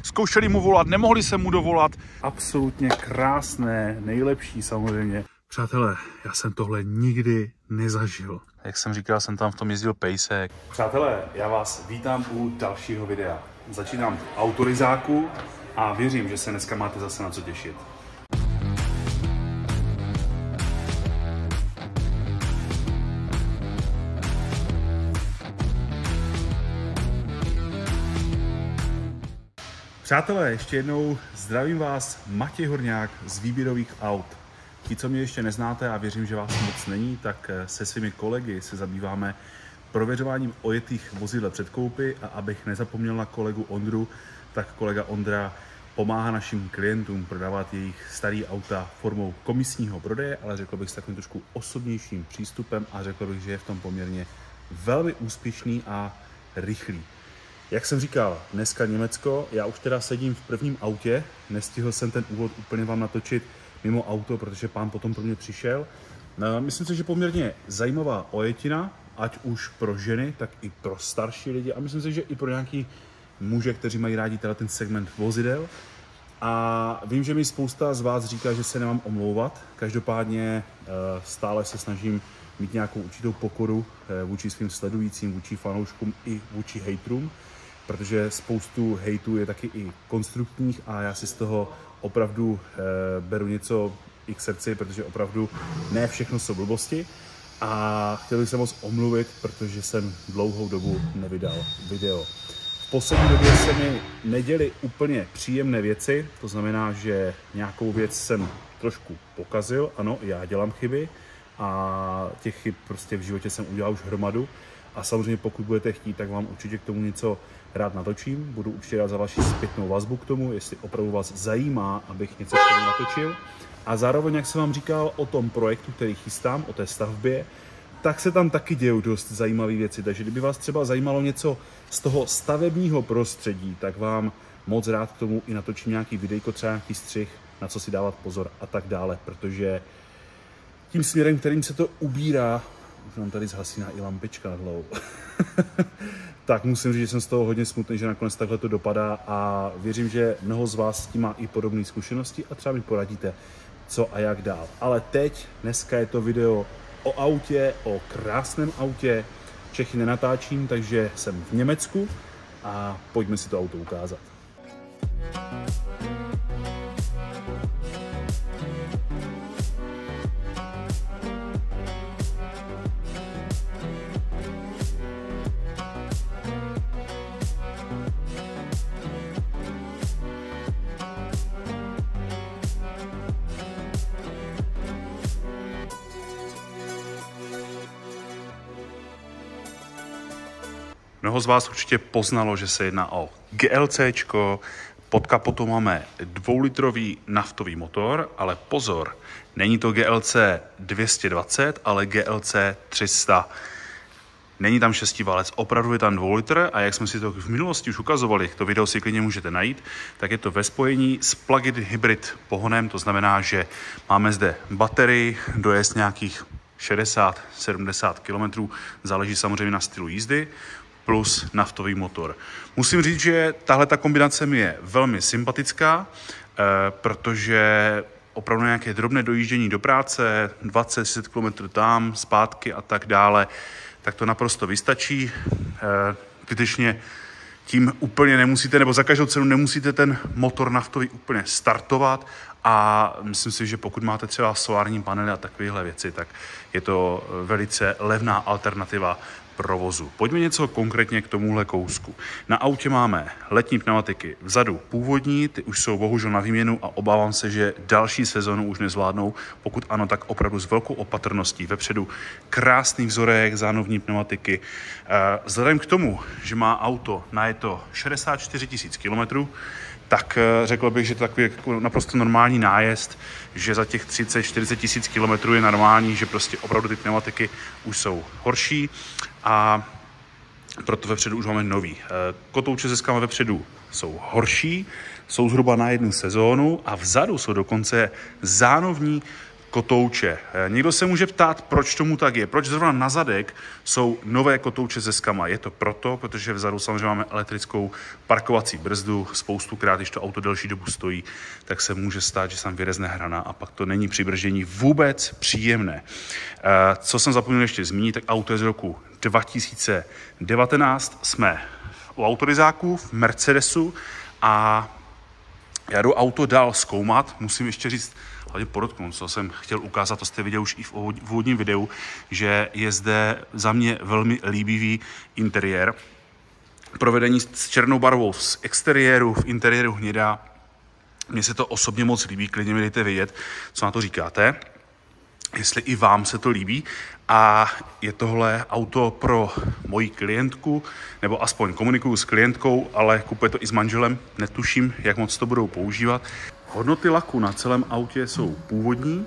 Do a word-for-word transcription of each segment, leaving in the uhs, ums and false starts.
zkoušeli mu volat, nemohli se mu dovolat. Absolutně krásné, nejlepší samozřejmě. Přátelé, já jsem tohle nikdy nezažil. Jak jsem říkal, jsem tam v tom jezdil pejsek. Přátelé, já vás vítám u dalšího videa. Začínám v autorizáku a věřím, že se dneska máte zase na co těšit. Přátelé, ještě jednou zdravím vás, Matěj Horňák z výběrových aut. Ti, co mě ještě neznáte a věřím, že vás moc není, tak se svými kolegy se zabýváme prověřováním ojetých vozidel před koupy a abych nezapomněl na kolegu Ondru, tak kolega Ondra pomáhá našim klientům prodávat jejich starý auta formou komisního prodeje, ale řekl bych s takovým trošku osobnějším přístupem a řekl bych, že je v tom poměrně velmi úspěšný a rychlý. Jak jsem říkal, dneska Německo, já už teda sedím v prvním autě, nestihl jsem ten úvod úplně vám natočit mimo auto, protože pán potom pro mě přišel. Myslím si, že poměrně zajímavá ojetina, ať už pro ženy, tak i pro starší lidi a myslím si, že i pro nějaký muže, kteří mají rádi teda ten segment vozidel. A vím, že mi spousta z vás říká, že se nemám omlouvat, každopádně stále se snažím mít nějakou určitou pokoru vůči svým sledujícím, vůči fanouškům i vůči hejtrům, protože spoustu hejtů je taky i konstruktních a já si z toho opravdu e, beru něco i k srdci, protože opravdu ne všechno jsou blbosti. A chtěl bych se moc omluvit, protože jsem dlouhou dobu nevydal video. V poslední době se mi neděly úplně příjemné věci, to znamená, že nějakou věc jsem trošku pokazil, ano, já dělám chyby a těch chyb prostě v životě jsem udělal už hromadu. A samozřejmě pokud budete chtít, tak vám určitě k tomu něco rád natočím. Budu určitě rád za vaši zpětnou vazbu k tomu, jestli opravdu vás zajímá, abych něco k tomu natočil. A zároveň, jak jsem vám říkal o tom projektu, který chystám, o té stavbě, tak se tam taky dějou dost zajímavé věci. Takže kdyby vás třeba zajímalo něco z toho stavebního prostředí, tak vám moc rád k tomu i natočím nějaký videjko, třeba nějaký střih, na co si dávat pozor a tak dále, protože tím směrem, kterým se to ubírá, už nám tady zhasíná i lampička nad hlavou, tak musím říct, že jsem z toho hodně smutný, že nakonec takhle to dopadá a věřím, že mnoho z vás s tím má i podobné zkušenosti a třeba mi poradíte, co a jak dál. Ale teď, dneska je to video o autě, o krásném autě. Čechy nenatáčím, takže jsem v Německu a pojďme si to auto ukázat. Mnoho z vás určitě poznalo, že se jedná o GLCčko, pod kapotou máme dvoulitrový naftový motor, ale pozor, není to G L C dvě stě dvacet, ale G L C tři sta. Není tam šestiválec, opravdu je tam dvou litr a jak jsme si to v minulosti už ukazovali, to video si klidně můžete najít, tak je to ve spojení s plug-in hybrid pohonem, to znamená, že máme zde baterii, dojezd nějakých šedesát sedmdesát kilometrů, záleží samozřejmě na stylu jízdy, plus naftový motor. Musím říct, že tahle ta kombinace mi je velmi sympatická, eh, protože opravdu nějaké drobné dojíždění do práce, dvacet třicet kilometrů tam, zpátky a tak dále, tak to naprosto vystačí. Eh, zbytečně tím úplně nemusíte, nebo za každou cenu nemusíte ten motor naftový úplně startovat a myslím si, že pokud máte třeba solární panely a takovéhle věci, tak je to velice levná alternativa provozu. Pojďme něco konkrétně k tomuhle kousku. Na autě máme letní pneumatiky vzadu původní, ty už jsou bohužel na výměnu a obávám se, že další sezonu už nezvládnou. Pokud ano, tak opravdu s velkou opatrností. Vepředu krásný vzorek, zánovní pneumatiky. Vzhledem k tomu, že má auto najeto šedesát čtyři tisíc kilometrů, tak řekl bych, že to takový jako naprosto normální nájezd, že za těch třicet čtyřicet tisíc kilometrů je normální, že prostě opravdu ty pneumatiky už jsou horší a proto vepředu už máme nový. Kotouče se skama vepředu jsou horší, jsou zhruba na jednu sezónu a vzadu jsou dokonce zánovní kotouče. Někdo se může ptát, proč tomu tak je. Proč zrovna na zadek jsou nové kotouče se skama. Je to proto, protože vzadu samozřejmě máme elektrickou parkovací brzdu. Spoustukrát, když to auto delší dobu stojí, tak se může stát, že se tam vyrezne hrana a pak to není při brždění vůbec příjemné. Co jsem zapomněl ještě zmínit, tak auto je z roku dva tisíce devatenáct. Jsme u autorizáků v Mercedesu a já jdu auto dál zkoumat. Musím ještě říct, hlavně podotknout, co jsem chtěl ukázat, to jste viděli už i v úvodním videu, že je zde za mě velmi líbivý interiér. Provedení s černou barvou z exteriéru, v interiéru hnědá. Mně se to osobně moc líbí, klidně mi dejte vědět, co na to říkáte, jestli i vám se to líbí. A je tohle auto pro moji klientku, nebo aspoň komunikuju s klientkou, ale kupuje to i s manželem, netuším, jak moc to budou používat. Hodnoty laku na celém autě jsou původní,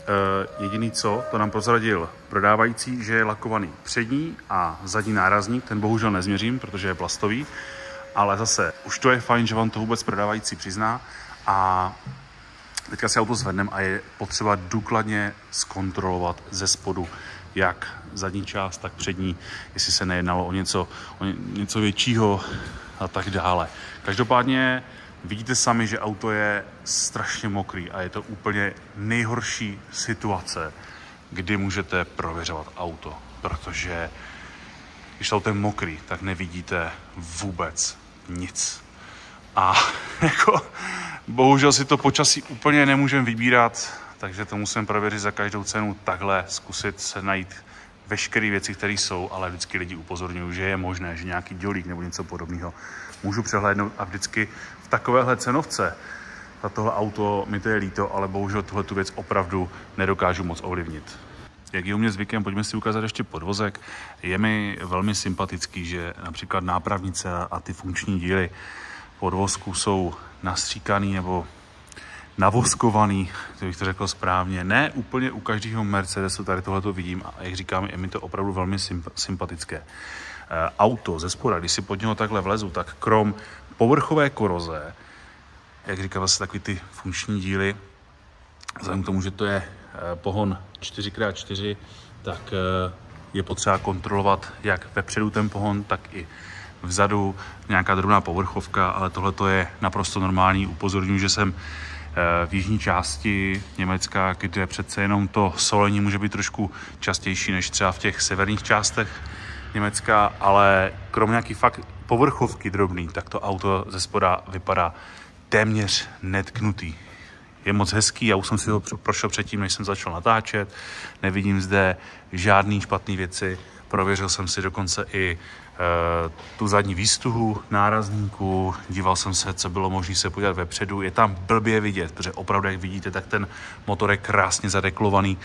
e, jediný co, to nám prozradil prodávající, že je lakovaný přední a zadní nárazník, ten bohužel nezměřím, protože je plastový, ale zase už to je fajn, že vám to vůbec prodávající přizná a teďka si auto zvedneme a je potřeba důkladně zkontrolovat ze spodu, jak zadní část, tak přední, jestli se nejednalo o něco, o něco většího a tak dále. Každopádně vidíte sami, že auto je strašně mokrý a je to úplně nejhorší situace, kdy můžete prověřovat auto, protože když auto je mokrý, tak nevidíte vůbec nic. A jako bohužel si to počasí úplně nemůžeme vybírat, takže to musím prověřit za každou cenu takhle, zkusit se najít veškeré věci, které jsou, ale vždycky lidi upozorňují, že je možné, že nějaký dělík nebo něco podobného můžu přehlédnout a vždycky v takovéhle cenovce za tohle auto mi to je líto, ale bohužel tuhle tu věc opravdu nedokážu moc ovlivnit. Jak je u mě zvykem, pojďme si ukázat ještě podvozek. Je mi velmi sympatický, že například nápravnice a ty funkční díly podvozku jsou nastříkaný nebo navoskovaný, to bych to řekl správně. Ne úplně u každého Mercedesu tady tohleto vidím a jak říkám, je mi to opravdu velmi sympatické. Auto ze spoda, když si pod něho takhle vlezu, tak krom povrchové koroze, jak říkám, vlastně takový ty funkční díly, vzhledem k tomu, že to je pohon čtyři krát čtyři, tak je potřeba kontrolovat jak vepředu ten pohon, tak i vzadu nějaká drobná povrchovka, ale tohle je naprosto normální. Upozorňuji, že jsem v jižní části Německa, kde přece jenom to solení může být trošku častější než třeba v těch severních částech Německa, ale kromě nějaký fakt povrchovky drobný, tak to auto ze spoda vypadá téměř netknutý. Je moc hezký, já už jsem si ho prošel předtím, než jsem začal natáčet, nevidím zde žádný špatný věci, prověřil jsem si dokonce i e, tu zadní výstuhu nárazníku, díval jsem se, co bylo možné se podívat vepředu, je tam blbě vidět, protože opravdu, jak vidíte, tak ten motor je krásně zadeklovaný,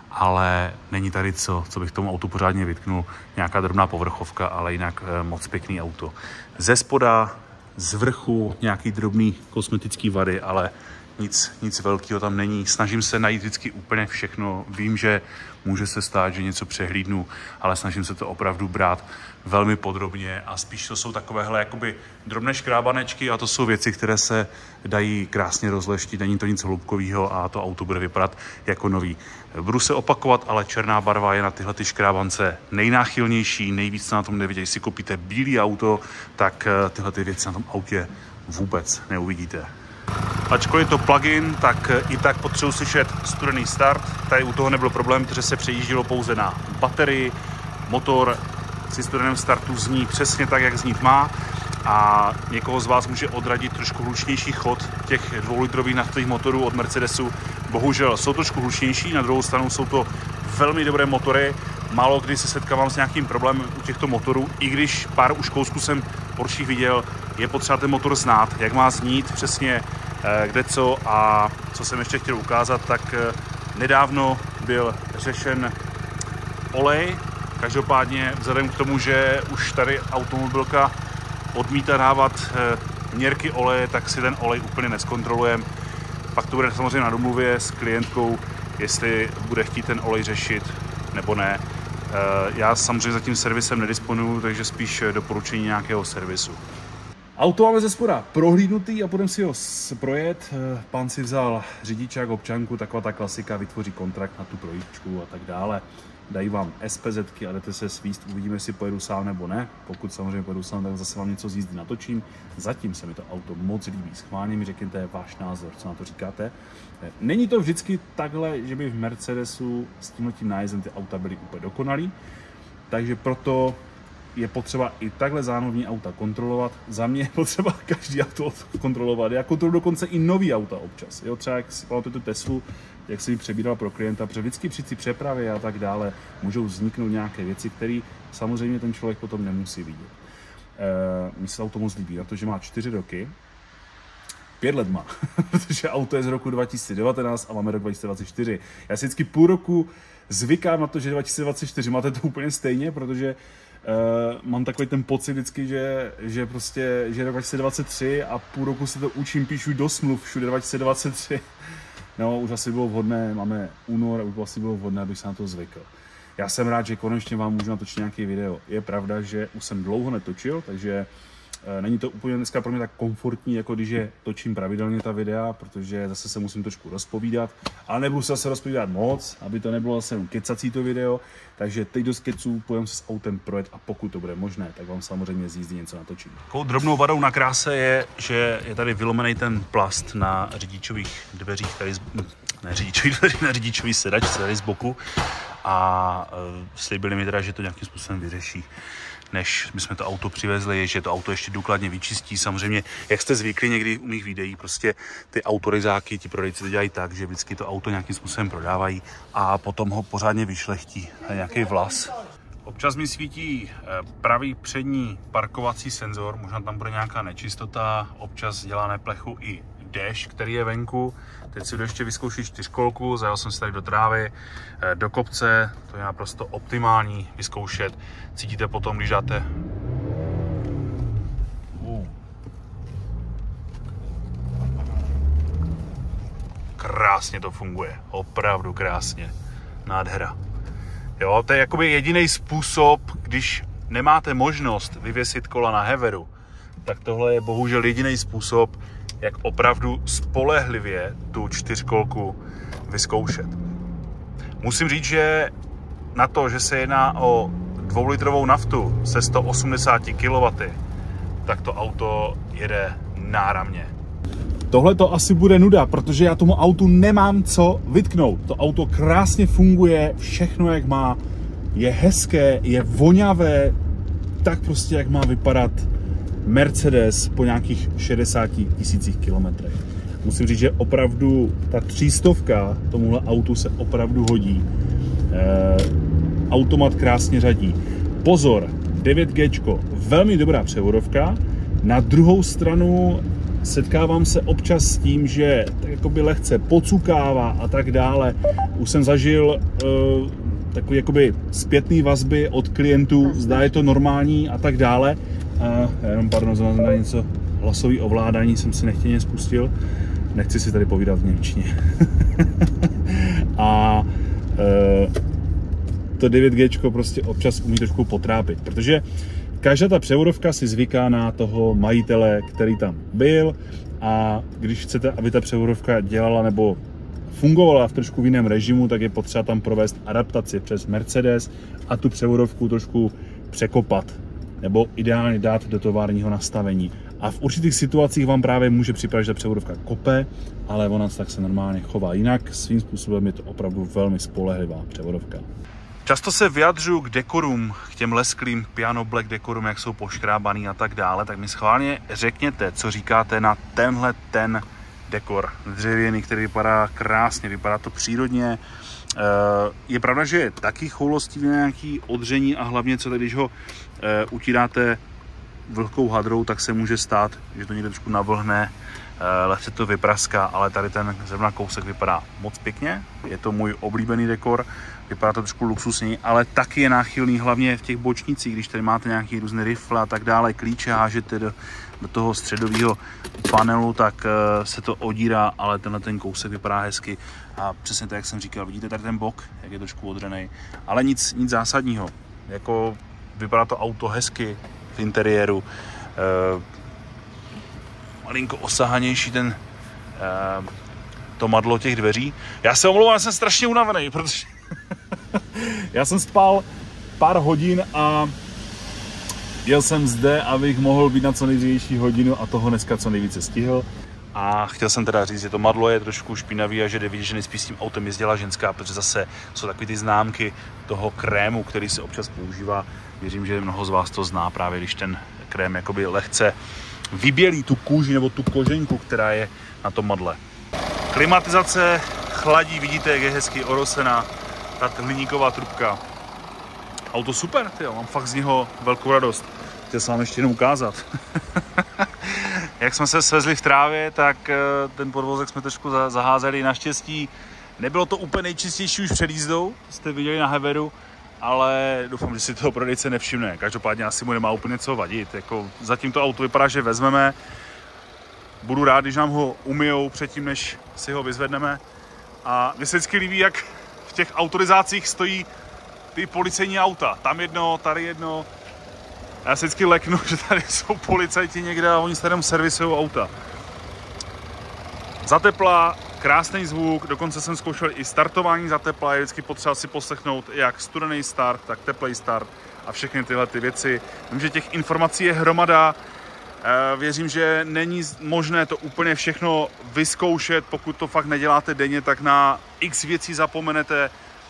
ale není tady co, co bych tomu autu pořádně vytknul, nějaká drobná povrchovka, ale jinak e, moc pěkný auto. Ze spoda, z vrchu nějaký drobný kosmetický vady, ale Nic, nic velkého tam není. Snažím se najít vždycky úplně všechno. Vím, že může se stát, že něco přehlídnu, ale snažím se to opravdu brát velmi podrobně a spíš to jsou takovéhle jakoby drobné škrábanečky a to jsou věci, které se dají krásně rozleštit. Není to nic hloubkového a to auto bude vypadat jako nový. Budu se opakovat, ale černá barva je na tyhle ty škrábance nejnáchylnější, nejvíc na tom nevidět. Když si koupíte bílé auto, tak tyhle ty věci na tom autě vůbec neuvidíte. Ačkoliv to plug-in, tak i tak potřebuji slyšet studený start. Tady u toho nebyl problém, protože se přejíždělo pouze na baterii. Motor při studeném startu zní přesně tak, jak znít má. A někoho z vás může odradit trošku hlučnější chod těch dvoulitrových naftových motorů od Mercedesu. Bohužel jsou trošku hlučnější, na druhou stranu jsou to velmi dobré motory. Málo kdy se setkávám s nějakým problémem u těchto motorů, i když pár už kousků jsem horších viděl, je potřeba ten motor znát, jak má znít přesně kde co a co jsem ještě chtěl ukázat, tak nedávno byl řešen olej, každopádně vzhledem k tomu, že už tady automobilka odmítá dávat měrky oleje, tak si ten olej úplně neskontrolujeme. Pak to bude samozřejmě na domluvě s klientkou, jestli bude chtít ten olej řešit nebo ne. Já samozřejmě zatím servisem nedisponuju, takže spíš doporučení nějakého servisu. Auto máme ze spoda prohlídnutý a budeme si ho projet. Pán si vzal řidičák, občanku, taková ta klasika, vytvoří kontrakt na tu projížďku a tak dále. Dají vám SPZky a jdete se svíst, uvidíme, jestli pojedu sám nebo ne. Pokud samozřejmě pojedu sám, tak zase vám něco z jízdy natočím. Zatím se mi to auto moc líbí. Schválně mi řekněte váš názor, co na to říkáte. Není to vždycky takhle, že by v Mercedesu s tímhletím nájezdem ty auta byly úplně dokonalý. Takže proto je potřeba i takhle zánovní auta kontrolovat. Za mě je potřeba každý auto kontrolovat. Já kontroluji dokonce i nový auta občas. Jo, třeba jak si pamatujete tu Teslu, jak jsem ji přebíral pro klienta, protože vždycky při té přepravě a tak dále můžou vzniknout nějaké věci, které samozřejmě ten člověk potom nemusí vidět. E, Mně se auto moc líbí na to, že má čtyři roky, pět let má, protože auto je z roku dva tisíce devatenáct a máme rok dva tisíce dvacet čtyři. Já si vždycky půl roku zvykám na to, že dva tisíce dvacet čtyři máte to úplně stejně, protože Uh, mám takový ten pocit vždycky, že, že prostě že je dva tisíce dvacet tři a půl roku se to učím, píšu do smluv, všude dva tisíce dvacet tři. No, už asi bylo vhodné, máme únor a už asi bylo vhodné, abych se na to zvykl. Já jsem rád, že konečně vám můžu natočit nějaký video. Je pravda, že už jsem dlouho netočil, takže uh, není to úplně dneska pro mě tak komfortní, jako když je točím pravidelně ta videa, protože zase se musím trošku rozpovídat, ale nebudu se zase rozpovídat moc, aby to nebylo zase kecací to video. Takže teď do skeců půjdeme se s autem projet a pokud to bude možné, tak vám samozřejmě z jízdy něco natočím. Takovou drobnou vadou na kráse je, že je tady vylomený ten plast na řidičových dveřích, tady z, ne řidičových dveří, na řidičový sedačce tady z boku a e, slíbili mi teda, že to nějakým způsobem vyřeší, než my jsme to auto přivezli, že to auto ještě důkladně vyčistí. Samozřejmě, jak jste zvyklí někdy u mých videí, prostě ty autorizáky, ti prodejci to dělají tak, že vždycky to auto nějakým způsobem prodávají a potom ho pořádně vyšlechtí na nějaký vlas. Občas mi svítí pravý přední parkovací senzor, možná tam bude nějaká nečistota, občas dělá neplechu i déšť, který je venku. Teď si jdu ještě vyzkoušet čtyřkolku, zajel jsem si tady do trávy, do kopce, to je naprosto optimální vyzkoušet. Cítíte potom, když dáte uh. Krásně to funguje, opravdu krásně, nádhera. Jo, to je jakoby jediný způsob, když nemáte možnost vyvěsit kola na heveru, tak tohle je bohužel jediný způsob, jak opravdu spolehlivě tu čtyřkolku vyzkoušet. Musím říct, že na to, že se jedná o dvoulitrovou naftu se sto osmdesáti kilowattů, tak to auto jede náramně. Tohle to asi bude nuda, protože já tomu autu nemám co vytknout. To auto krásně funguje, všechno jak má, je hezké, je voňavé, tak prostě jak má vypadat Mercedes po nějakých šedesáti tisících kilometrech. Musím říct, že opravdu ta třístovka tomuhle autu se opravdu hodí. E, automat krásně řadí. Pozor, devět gé, velmi dobrá převodovka. Na druhou stranu setkávám se občas s tím, že tak jakoby lehce pocukává a tak dále. Už jsem zažil uh, takové jakoby zpětné vazby od klientů, zdá je to normální a tak dále. A jenom pardon, znamená na něco hlasový ovládání jsem si nechtěně spustil. Nechci si tady povídat v němčině. A uh, to devět gé prostě občas umí trošku potrápit, protože každá ta převodovka si zvyká na toho majitele, který tam byl, a když chcete, aby ta převodovka dělala nebo fungovala v trošku v jiném režimu, tak je potřeba tam provést adaptaci přes Mercedes a tu převodovku trošku překopat nebo ideálně dát do továrního nastavení. A v určitých situacích vám právě může připadat, že ta převodovka kope, ale ona tak se normálně chová. Jinak svým způsobem je to opravdu velmi spolehlivá převodovka. Často se vyjadřuju k dekorům, k těm lesklým piano black dekorům, jak jsou poškrábaný a tak dále, tak mi schválně řekněte, co říkáte na tenhle ten dekor dřevěný, který vypadá krásně, vypadá to přírodně. Je pravda, že je taky choulostivý nějaký odření a hlavně co, když ho utíráte vlhkou hadrou, tak se může stát, že to někde trošku navlhne, lehce to vypraská, ale tady ten zrovna kousek vypadá moc pěkně. Je to můj oblíbený dekor, vypadá to trošku luxusněji, ale taky je náchylný hlavně v těch bočnicích, když tady máte nějaký různé rifle a tak dále, klíče hážete do, do toho středového panelu, tak uh, se to odírá, ale tenhle ten kousek vypadá hezky a přesně tak, jak jsem říkal, vidíte tady ten bok, jak je trošku odřený, ale nic, nic zásadního, jako vypadá to auto hezky v interiéru. Uh, malinko osahanější ten uh, to madlo těch dveří. Já se omlouvám, jsem strašně unavený, protože já jsem spal pár hodin a jel jsem zde, abych mohl být na co nejdřívější hodinu a toho dneska co nejvíce stihl. A chtěl jsem teda říct, že to madlo je trošku špinavý a že jde vidět, že nejspíš s tím autem jezdila ženská, protože zase jsou takové ty známky toho krému, který se občas používá. Věřím, že mnoho z vás to zná právě, když ten krém jakoby lehce vybělí tu kůži nebo tu koženku, která je na tom madle. Klimatizace chladí, vidíte, jak je hezky orosená ta hliníková trubka. Auto super, tyjo, mám fakt z něho velkou radost. Chtěl jsem vám ještě jenom ukázat. Jak jsme se svezli v trávě, tak ten podvozek jsme trošku zaházeli. Naštěstí nebylo to úplně nejčistější už před jízdou, jste viděli na Heveru, ale doufám, že si toho prodejce nevšimne. Každopádně asi mu nemá úplně co vadit. Jako zatím to auto vypadá, že vezmeme. Budu rád, když nám ho umyjou předtím, než si ho vyzvedneme. A mně se vždycky líbí, jak v těch autorizacích stojí ty policejní auta. Tam jedno, tady jedno. Já se vždycky leknu, že tady jsou policajti někde a oni se tam servisují auta. Za tepla, krásný zvuk, dokonce jsem zkoušel i startování za tepla, je vždycky potřeba si poslechnout jak studený start, tak teplý start a všechny tyhle ty věci. Vím, že těch informací je hromada, věřím, že není možné to úplně všechno vyzkoušet, pokud to fakt neděláte denně, tak na x věcí zapomenete,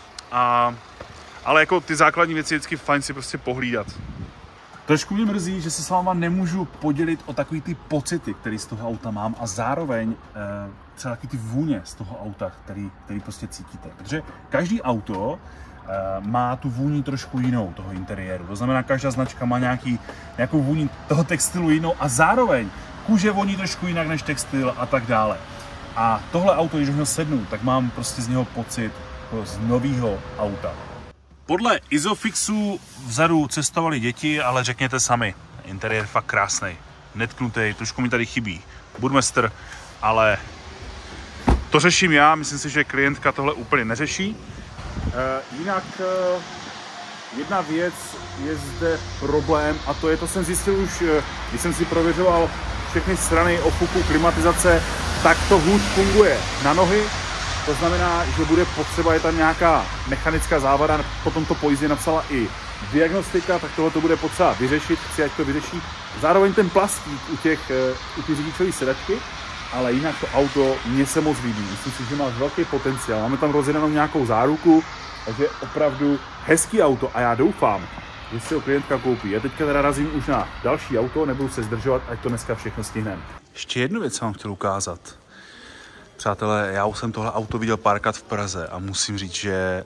a, ale jako ty základní věci je vždycky fajn si prostě pohlídat. Trošku mě mrzí, že se s váma nemůžu podělit o takový ty pocity, které z toho auta mám, a zároveň e, třeba taky ty vůně z toho auta, který, který prostě cítíte. Protože každý auto e, má tu vůni trošku jinou, toho interiéru. To znamená, každá značka má nějaký, nějakou vůni toho textilu jinou a zároveň kůže voní trošku jinak než textil a tak dále. A tohle auto, když do něho sednu, tak mám prostě z něho pocit jako z nového auta. Podle Isofixu vzadu cestovali děti, ale řekněte sami, interiér fakt krásný, netknutý, trošku mi tady chybí Burmester, ale to řeším já, myslím si, že klientka tohle úplně neřeší. E, jinak e, jedna věc je zde problém, a to je, to jsem zjistil už, když jsem si prověřoval všechny strany ofuku, klimatizace, tak to hůř funguje na nohy. To znamená, že bude potřeba, je tam nějaká mechanická závada, potom to po jízdě napsala i diagnostika, tak tohle to bude potřeba vyřešit, chci, ať to vyřeší. Zároveň ten plastík u těch, u těch řidičové sedačky, ale jinak to auto mně se moc líbí. Myslím si, že má velký potenciál. Máme tam rozjedenou nějakou záruku, takže opravdu hezký auto a já doufám, že si ho klientka koupí. Já teďka teda razím už na další auto, nebudu se zdržovat, ať to dneska všechno stihneme. Ještě jednu věc vám chtěl ukázat. Přátelé, já už jsem tohle auto viděl párkrát v Praze a musím říct, že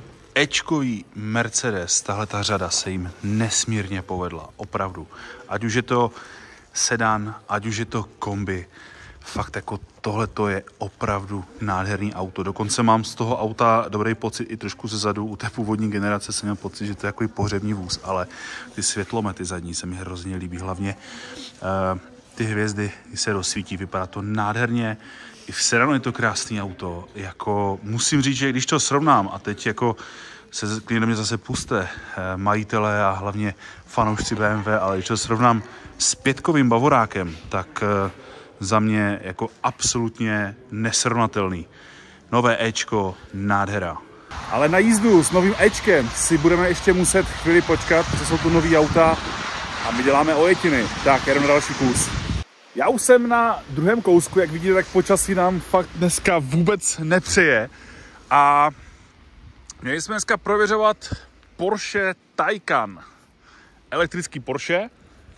Ečkový Mercedes, tahle ta řada se jim nesmírně povedla, opravdu. Ať už je to sedan, ať už je to kombi, fakt jako tohle to je opravdu nádherný auto. Dokonce mám z toho auta dobrý pocit i trošku ze zadu. U té původní generace jsem měl pocit, že to je jako pohřební vůz, ale ty světlomety zadní se mi hrozně líbí. Hlavně uh, ty hvězdy, když se rozsvítí, vypadá to nádherně. I v sedanu je to krásný auto. Jako musím říct, že když to srovnám, a teď jako se klidně mě zase puste majitelé a hlavně fanoušci bé em vé, ale když to srovnám s pětkovým Bavorákem, tak za mě jako absolutně nesrovnatelný. Nové Ečko, nádhera. Ale na jízdu s novým Ečkem si budeme ještě muset chvíli počkat, protože jsou tu nový auta a my děláme ojetiny. Tak, jdeme na další kus. Já už jsem na druhém kousku, jak vidíte, tak počasí nám fakt dneska vůbec nepřeje. A měli jsme dneska prověřovat Porsche Taycan. Elektrický Porsche.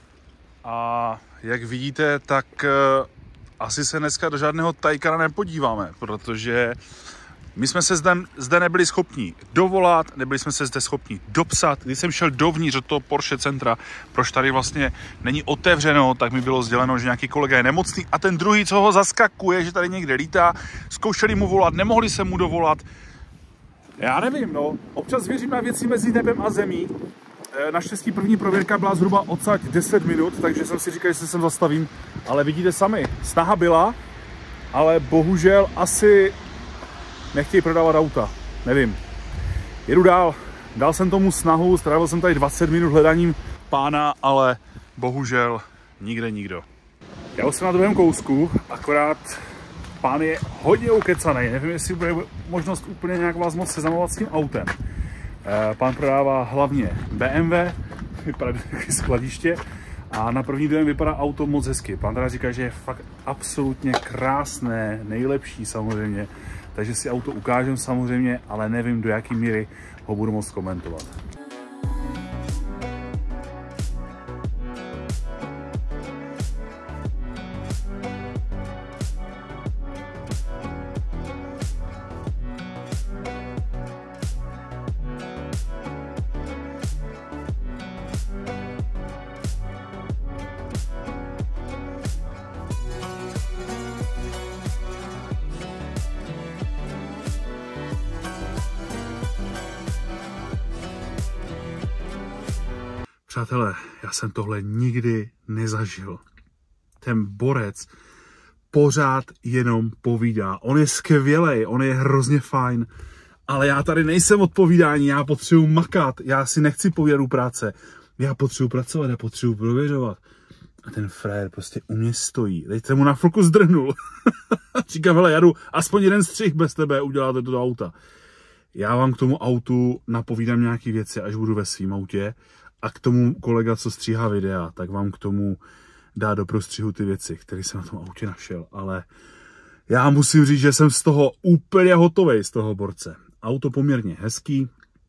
A jak vidíte, tak uh, asi se dneska do žádného Taycana nepodíváme, protože my jsme se zde, zde nebyli schopni dovolat, nebyli jsme se zde schopni dopsat. Když jsem šel dovnitř do toho Porsche centra, proč tady vlastně není otevřeno, tak mi bylo sděleno, že nějaký kolega je nemocný a ten druhý, co ho zaskakuje, že tady někde lítá, zkoušeli mu volat, nemohli se mu dovolat. Já nevím, no, občas věřím na věci mezi nebem a zemí. Naštěstí první prověrka byla zhruba odsaď deset minut, takže jsem si říkal, že se sem zastavím, ale vidíte sami, snaha byla, ale bohužel asi nechtějí prodávat auta, nevím. Jedu dál, dal jsem tomu snahu, strávil jsem tady dvacet minut hledáním pána, ale bohužel nikde nikdo. Já už jsem na druhém kousku, akorát pán je hodně ukecaný. Nevím, jestli bude možnost úplně nějak vás moc seznamovat s tím autem. Pán prodává hlavně B M W, vypadá taky skladiště a na první dojem vypadá auto moc hezky. Pán teda říká, že je fakt absolutně krásné, nejlepší samozřejmě, takže si auto ukážem samozřejmě, ale nevím, do jaké míry ho budu moct komentovat. Přátelé, já jsem tohle nikdy nezažil. Ten borec pořád jenom povídá. On je skvělej, on je hrozně fajn, ale já tady nejsem od povídání, já potřebuji makat, já si nechci povídat u práce. Já potřebuji pracovat, já potřebuji prověřovat. A ten frajer prostě u mě stojí. Teď jsem mu na chvilku zdrhnul. Říkám, hele, já jdu aspoň jeden střih bez tebe, uděláte to do auta. Já vám k tomu autu napovídám nějaké věci, až budu ve svém autě. A k tomu kolega, co stříhá videa, tak vám k tomu dá do prostřihu ty věci, které jsem na tom autě našel. Ale já musím říct, že jsem z toho úplně hotovej, z toho borce. Auto poměrně hezký.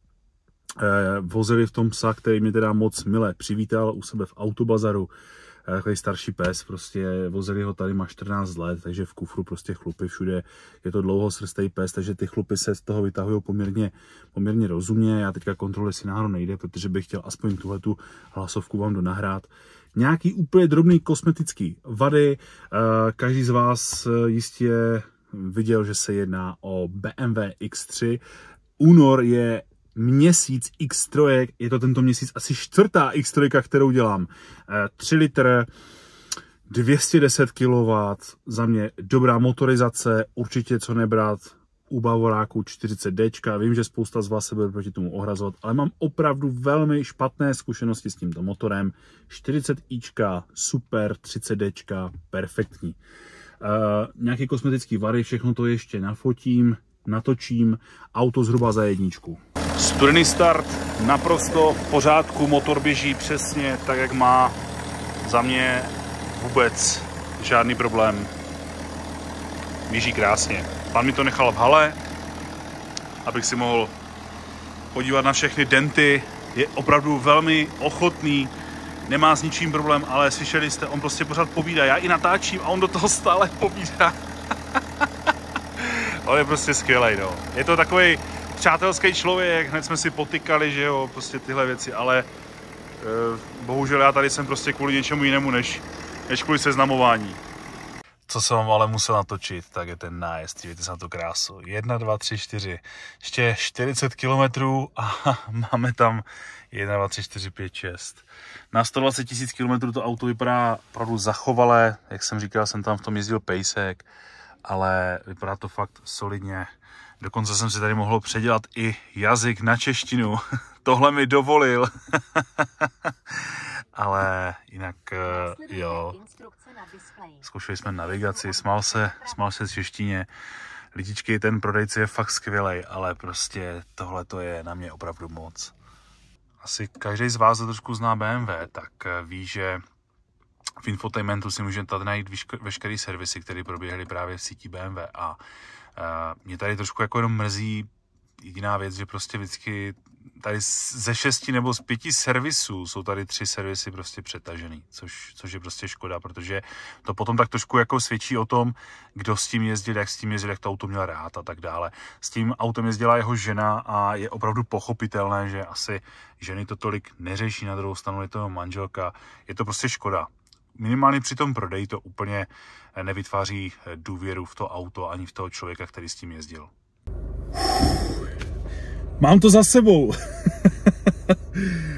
Eh, vozili v tom psa, který mě teda moc mile přivítal u sebe v autobazaru. Eh, takový starší pes, prostě vozili ho tady, má čtrnáct let, takže v kufru prostě chlupy všude. Je to dlouhosrstý pes, takže ty chlupy se z toho vytahují poměrně, poměrně rozumně. Já teďka kontroluji, jestli náhodou nejde, protože bych chtěl aspoň tuhletu hlasovku vám donahrát. Nějaký úplně drobný kosmetický vady. Eh, každý z vás jistě viděl, že se jedná o B M W X tři. Únor je měsíc X tři, je to tento měsíc asi čtvrtá X tři, kterou dělám. tři litr, dvě stě deset kilowattů, za mě dobrá motorizace, určitě co nebrat u Bavoráku čtyřicet D. Vím, že spousta z vás se bude proti tomu ohrazovat, ale mám opravdu velmi špatné zkušenosti s tímto motorem. čtyřicet i, super, třicet D, perfektní. Uh, nějaký kosmetický vary, všechno to ještě nafotím, natočím, auto zhruba za jedničku. Studený start, naprosto v pořádku, motor běží přesně tak, jak má. Za mě vůbec žádný problém. Běží krásně. Pan mi to nechal v hale, abych si mohl podívat na všechny denty. Je opravdu velmi ochotný, nemá s ničím problém, ale slyšeli jste, on prostě pořád povídá. Já i natáčím a on do toho stále povídá. On je prostě skvělej, no. Je to takový přátelský člověk, hned jsme si potykali, že jo, prostě tyhle věci, ale e, bohužel já tady jsem prostě kvůli něčemu jinému, než, než kvůli seznamování. Co jsem vám ale musel natočit, tak je ten nájezd, dívejte se na tu krásu. jedna, dva, tři, čtyři, ještě čtyřicet kilometrů a máme tam jedna, dva, tři, čtyři, pět, šest. Na sto dvacet tisíc kilometrů to auto vypadá opravdu zachovalé, jak jsem říkal, jsem tam v tom jezdil pejsek, ale vypadá to fakt solidně. Dokonce jsem si tady mohl předělat i jazyk na češtinu. Tohle mi dovolil. Ale jinak jo. Zkoušeli jsme navigaci, smál se, smál se z češtině. Lidičky, ten prodejce je fakt skvělej, ale prostě tohle to je na mě opravdu moc. Asi každý z vás, kdo trošku zná B M W, tak ví, že v infotainmentu si můžete tady najít veškeré servisy, které proběhly právě v síti B M W a uh, mě tady trošku jako jenom mrzí jediná věc, že prostě vždycky tady ze šesti nebo z pěti servisů jsou tady tři servisy prostě přetažený, což, což je prostě škoda, protože to potom tak trošku jako svědčí o tom, kdo s tím jezdil, jak s tím jezdil, jak to auto měl rád a tak dále. S tím autem jezdila jeho žena a je opravdu pochopitelné, že asi ženy to tolik neřeší, na druhou stranu je to manželka, je to prostě škoda. Minimálně při tom prodeji to úplně nevytváří důvěru v to auto ani v toho člověka, který s tím jezdil. Mám to za sebou.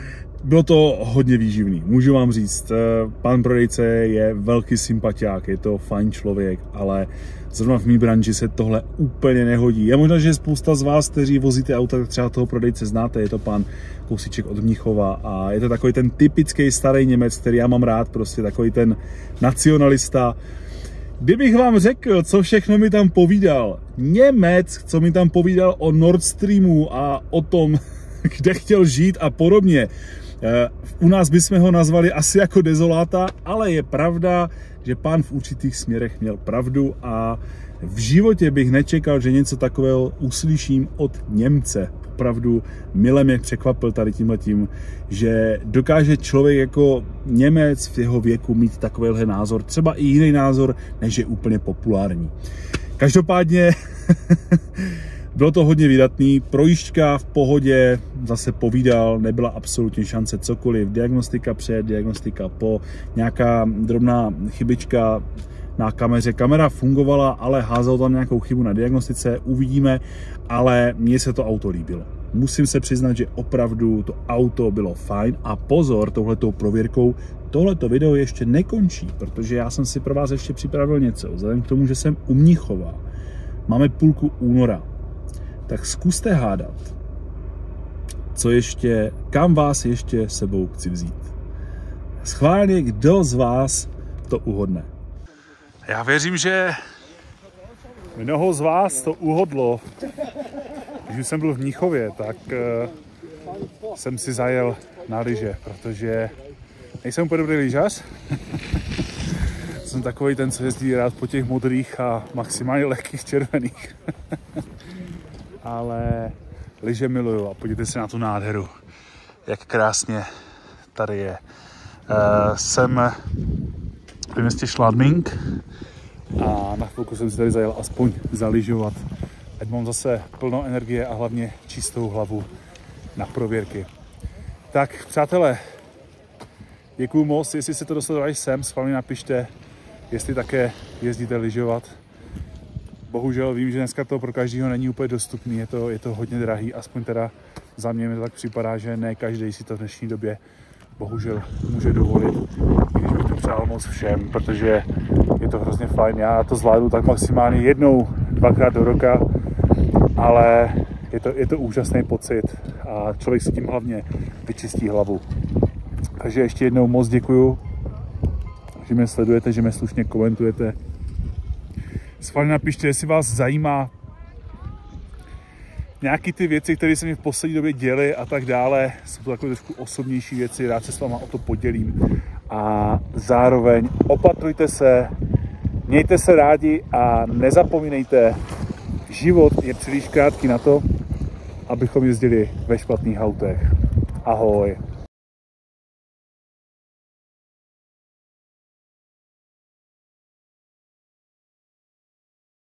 bylo to hodně výživný, můžu vám říct. Pán prodejce je velký sympatiák, je to fajn člověk, ale zrovna v mý branži se tohle úplně nehodí. Je možná, že spousta z vás, kteří vozíte auta, tak třeba toho prodejce znáte, je to pan kousíček od Mnichova a je to takový ten typický starý Němec, který já mám rád, prostě takový ten nacionalista. Kdybych vám řekl, co všechno mi tam povídal, Němec, co mi tam povídal o Nord Streamu a o tom, kde chtěl žít a podobně, u nás bychom ho nazvali asi jako dezoláta, ale je pravda, že pán v určitých směrech měl pravdu a v životě bych nečekal, že něco takového uslyším od Němce. Opravdu mile mě překvapil tady tímhletím, že dokáže člověk jako Němec v jeho věku mít takovýhle názor, třeba i jiný názor, než je úplně populární. Každopádně bylo to hodně vydatný, projížďka v pohodě, zase povídal, nebyla absolutně šance cokoliv, diagnostika před, diagnostika po, nějaká drobná chybička na kameře, kamera fungovala, ale házal tam nějakou chybu na diagnostice, uvidíme, ale mně se to auto líbilo. Musím se přiznat, že opravdu to auto bylo fajn a pozor, touhletou prověrkou, tohleto video ještě nekončí, protože já jsem si pro vás ještě připravil něco, vzhledem k tomu, že jsem u Mnichova, máme půlku února, tak zkuste hádat, co ještě, kam vás ještě sebou chci vzít. Schválně, kdo z vás to uhodne. Já věřím, že mnoho z vás to uhodlo. Když jsem byl v Mnichově, tak uh, jsem si zajel na lyže, protože nejsem úplně dobrý lyžař. Jsem takový ten, co jezdí rád po těch modrých a maximálně lehkých červených. Ale lyže miluju a podívejte se na tu nádheru, jak krásně tady je. Uh, jsem v městě Schladming a na chvilku jsem si tady zajel aspoň zalyžovat, ať mám zase plnou energie a hlavně čistou hlavu na prověrky. Tak přátelé, děkuju moc, jestli se to dostalo až sem, schválně napište, jestli také jezdíte lyžovat. Bohužel vím, že dneska to pro každého není úplně dostupný, je to, je to hodně drahý, aspoň teda za mě mi to tak připadá, že ne každý si to v dnešní době bohužel může dovolit, když bych to přál moc všem, protože je to hrozně fajn. Já to zvládnu tak maximálně jednou, dvakrát do roka, ale je to, je to úžasný pocit a člověk si tím hlavně vyčistí hlavu. Takže ještě jednou moc děkuju, že mě sledujete, že mě slušně komentujete. Schválně napište, jestli vás zajímá nějaký ty věci, které se mi v poslední době děly a tak dále. Jsou to takové trošku osobnější věci, rád se s váma o to podělím. A zároveň opatrujte se, mějte se rádi a nezapomínejte, život je příliš krátký na to, abychom jezdili ve špatných autech. Ahoj.